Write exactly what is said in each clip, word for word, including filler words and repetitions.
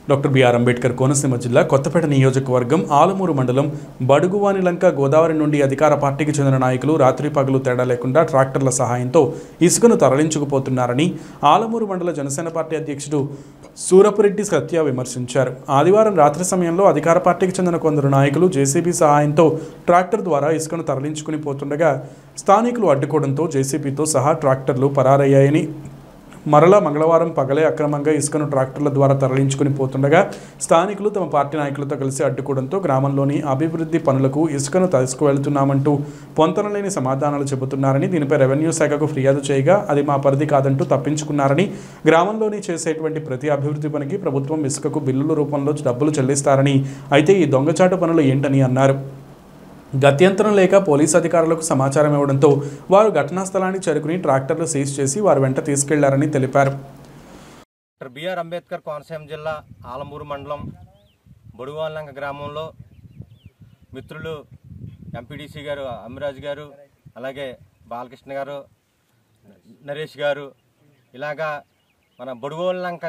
Doctor BR Ambedkar Konaseema జిల్లా కొత్తపేట నియోజకవర్గం ఆలమూరు మండలం బడుగువానిలంక గోదావరి నుండి అధికార పార్టీకి చెందిన నాయకులు రాత్రి పగలు తేడా లేకుండా ట్రాక్టర్ల సహాయంతో ఇసుకను తరలించుకుపోతున్నారని ఆలమూరు మండల జనసేన పార్టీ అధ్యక్షుడు సూరపురెడ్డి సత్య విమర్శించారు. ఆదివారం రాత్రి సమయంలో అధికార పార్టీకి చెందిన కొందరు నాయకులు జేసీబీ సహాయంతో ట్రాక్టర్ ద్వారా ఇసుకను తరలించుకుని పోతుండగా స్థానికులు అడ్డుకోవడంతో జేసీబీతో సహా ట్రాక్టర్లు పరారయ్యాయని, మరలా మంగళవారం పగలే అక్రమంగా ఇసుకను ట్రాక్టర్ల ద్వారా తరలించుకుని పోతుండగా స్థానికులు తమ పార్టీ నాయకులతో కలిసి అడ్డుకోవడంతో గ్రామంలోని అభివృద్ధి పనులకు ఇసుకను తీసుకువెళ్తున్నామంటూ పొంతనలేని సమాధానాలు చెబుతున్నారని, దీనిపై రెవెన్యూ శాఖకు ఫిర్యాదు చేయగా అది మా పరిధి కాదంటూ తప్పించుకున్నారని, గ్రామంలోని చేసేటువంటి ప్రతి అభివృద్ధి పనికి ప్రభుత్వం ఇసుకకు బిల్లుల రూపంలో డబ్బులు చెల్లిస్తారని, అయితే ఈ దొంగచాటు పనులు ఏంటని అన్నారు. గత్యంతరం లేక పోలీసు అధికారులకు సమాచారం ఇవ్వడంతో వారు ఘటనా స్థలానికి చేరుకుని ట్రాక్టర్లు సీజ్ చేసి వారి వెంట తీసుకెళ్లారని తెలిపారు. డాక్టర్ బిఆర్ అంబేద్కర్ కోనసీమ జిల్లా ఆలమూరు మండలం బడుగువానిలంక గ్రామంలో మిత్రులు ఎంపీడీసీ గారు అమ్మిరాజు గారు, అలాగే బాలకృష్ణ గారు, నరేష్ గారు, ఇలాగా మన బడుగువానిలంక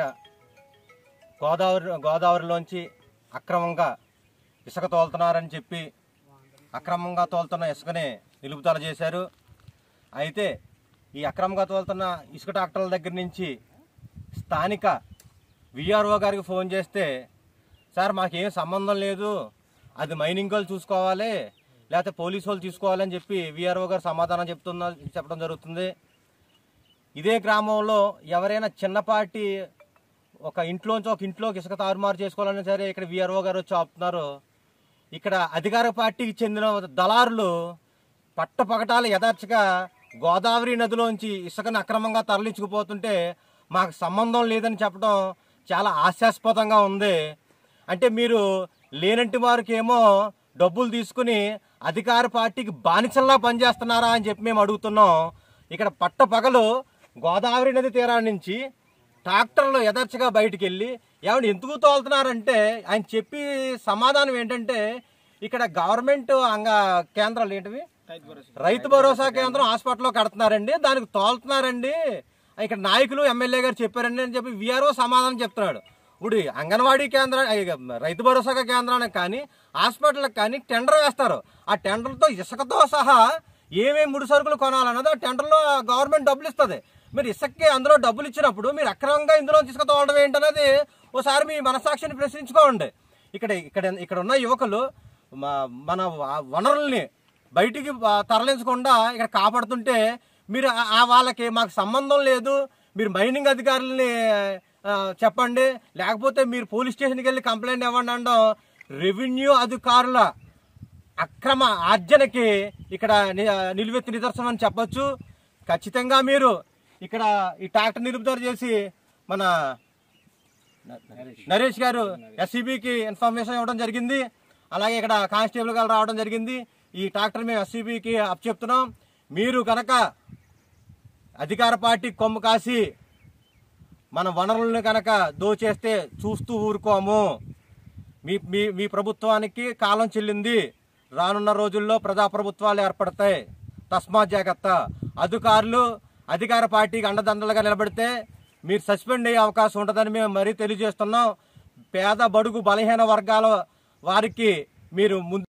గోదావరి గోదావరిలోంచి అక్రమంగా ఇసుక తోలుతున్నారని చెప్పి అక్రమంగా తోలుతున్న ఇసుకని నిలుపుదల చేశారు. అయితే ఈ అక్రమంగా తోలుతున్న ఇసుక ట్రాక్టర్ల దగ్గర నుంచి స్థానిక విఆర్ఓ గారికి ఫోన్ చేస్తే, సార్ మాకేం సంబంధం లేదు, అది మైనింగ్ వాళ్ళు చూసుకోవాలి లేకపోతే పోలీసు వాళ్ళు చూసుకోవాలని చెప్పి విఆర్ఓ గారు సమాధానం చెప్తున్న చెప్పడం జరుగుతుంది. ఇదే గ్రామంలో ఎవరైనా చిన్నపాటి ఒక ఇంట్లోంచి ఒక ఇంట్లోకి ఇసుక తారుమారు చేసుకోవాలన్నా సరే ఇక్కడ విఆర్ఓ గారు వచ్చి ఆపుతున్నారు. ఇక్కడ అధికార పార్టీకి చెందిన దళారులు పట్టపగటాలు యథార్చగా గోదావరి నదిలోంచి ఇసుకను అక్రమంగా తరలించుకుపోతుంటే మాకు సంబంధం లేదని చెప్పడం చాలా హాస్యాస్పదంగా ఉంది. అంటే మీరు లేనంటి వారికి ఏమో డబ్బులు తీసుకుని అధికార పార్టీకి బానిసల్లా పనిచేస్తున్నారా అని చెప్పి మేము అడుగుతున్నాం. ఇక్కడ పట్టపగలు గోదావరి నది తీరాల నుంచి ట్రాక్టర్లు యథార్చగా బయటికి వెళ్ళి ఏమంటే ఎందుకు తోలుతున్నారంటే ఆయన చెప్పి సమాధానం ఏంటంటే, ఇక్కడ గవర్నమెంట్ అంగ కేంద్రాలు ఏంటివి రైతు భరోసా కేంద్రం హాస్పిటల్లో కడుతున్నారండి, దానికి తోలుతున్నారండి, ఇక్కడ నాయకులు ఎమ్మెల్యే గారు చెప్పారండి అని చెప్పి విఆర్ఓ సమాధానం చెప్తున్నాడు. ఇప్పుడు అంగన్వాడీ కేంద్రం రైతు భరోసా కేంద్రానికి కానీ హాస్పిటల్కి కానీ టెండర్ వేస్తారు. ఆ టెండర్తో ఇసుకతో సహా ఏమేమి ముడి సరుకులు కొనాలన్నది ఆ టెండర్లో గవర్నమెంట్ డబ్బులు ఇస్తుంది. మీరు ఇసుకకి అందులో డబ్బులు ఇచ్చినప్పుడు మీరు అక్రమంగా ఇందులో ఇసుక తోలడం ఏంటనేది ఒకసారి మీ మనసాక్షిని ప్రశ్నించుకోండి. ఇక్కడ ఇక్కడ ఇక్కడ ఉన్న యువకులు మన వనరుల్ని బయటికి తరలించకుండా ఇక్కడ కాపాడుతుంటే మీరు వాళ్ళకి మాకు సంబంధం లేదు, మీరు మైనింగ్ అధికారులని చెప్పండి లేకపోతే మీరు పోలీస్ స్టేషన్కి వెళ్ళి కంప్లైంట్ ఇవ్వండి అనడం రెవెన్యూ అధికారుల అక్రమ ఆర్జనకి ఇక్కడ నిలువెత్తి నిదర్శనం అని చెప్పొచ్చు. ఖచ్చితంగా మీరు ఇక్కడ ఈ ట్రాక్టర్ నిలుపుదల చేసి మన నరేష్ గారు ఎస్సీబీకి ఇన్ఫర్మేషన్ ఇవ్వడం జరిగింది. అలాగే ఇక్కడ కానిస్టేబుల్ గారు రావడం జరిగింది. ఈ ట్రాక్టర్ మేము ఎస్సీబీకి అప్ చెప్తున్నాం. మీరు కనుక అధికార పార్టీ కొమ్ము కాసి మన వనరులను కనుక దోచేస్తే చూస్తూ ఊరుకోము. మీ మీ మీ ప్రభుత్వానికి కాలం చెల్లింది. రానున్న రోజుల్లో ప్రజాప్రభుత్వాలు ఏర్పడతాయి. తస్మాత్ జాగ్రత్త. అధికారులు అధికార పార్టీకి అండదండలుగా నిలబడితే మీరు సస్పెండ్ అయ్యే అవకాశం ఉంటుందని మేము మరీ తెలియజేస్తున్నాం. పేద బడుగు బలహీన వర్గాల వారికి మీరు ముందు